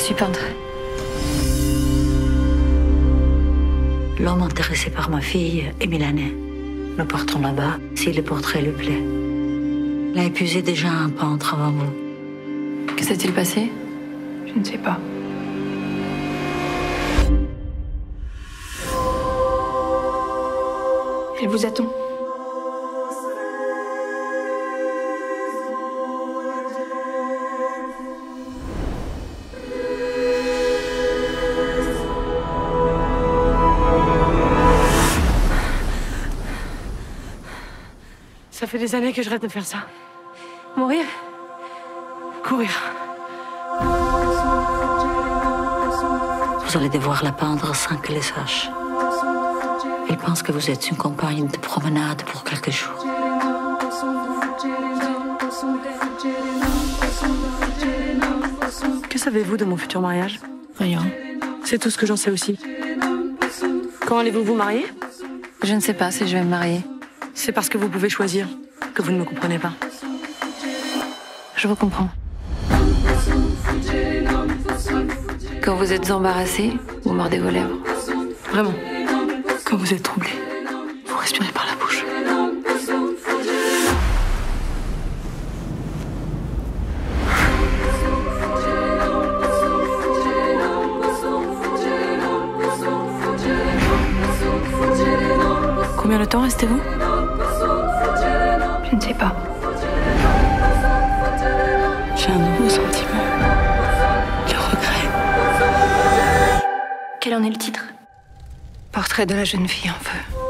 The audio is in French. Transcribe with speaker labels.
Speaker 1: suis peintre.
Speaker 2: L'homme intéressé par ma fille est milanais. Nous partons là-bas si le portrait lui plaît. Il a épuisé déjà un peintre avant vous.
Speaker 1: Que s'est-il passé?
Speaker 3: Je ne sais pas. Elle vous attend.
Speaker 4: Ça fait des années que je rêve de faire ça. Mourir. Courir.
Speaker 2: Vous allez devoir la peindre sans qu'elle le sache. Elle pense que vous êtes une compagne de promenade pour quelques jours.
Speaker 4: Que savez-vous de mon futur mariage?
Speaker 1: Rien.
Speaker 4: C'est tout ce que j'en sais aussi. Quand allez-vous vous marier?
Speaker 1: Je ne sais pas si je vais me marier.
Speaker 4: C'est parce que vous pouvez choisir que vous ne me comprenez pas.
Speaker 1: Je vous comprends. Quand vous êtes embarrassé, vous mordez vos lèvres.
Speaker 4: Vraiment. Quand vous êtes troublé, vous respirez par la bouche. Combien de temps restez-vous?
Speaker 3: Je ne sais pas.
Speaker 4: J'ai un nouveau sentiment. Le regret.
Speaker 3: Quel en est le titre?
Speaker 1: Portrait de la jeune fille en feu.